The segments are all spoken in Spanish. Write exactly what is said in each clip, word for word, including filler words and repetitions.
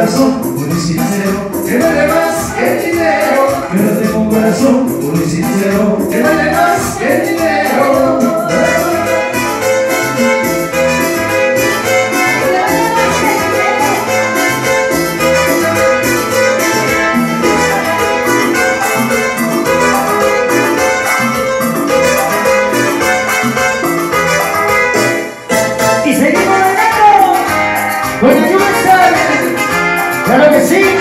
corazón puro y sincero que vale más que el dinero. Yo no tengo un corazón puro y sincero que vale más que el dinero. Y seguimos bailando con el Universal, claro que sí.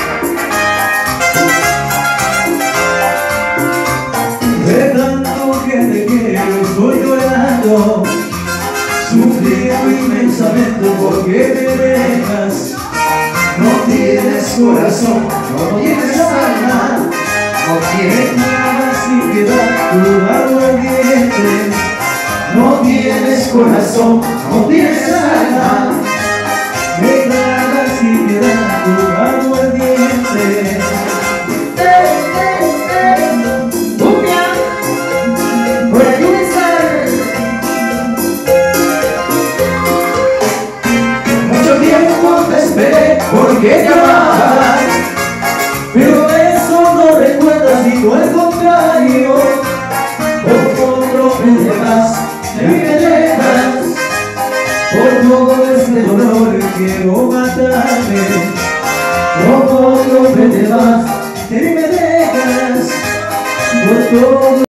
De tanto que te quiero estoy llorando, sufriendo inmensamente porque me dejas. No tienes corazón, no tienes alma, no tienes nada sin piedad tu ardiente. No tienes corazón, no tienes alma, me tragas sin piedad tu ardiente. Cumbia con el Universal. Mucho tiempo te esperé porque te amaba, pero eso no recuerdas y no al contrario, por otro me dejas, me dejas, por todo este dolor quiero matarme, por otro me dejas, y me dejas, por todo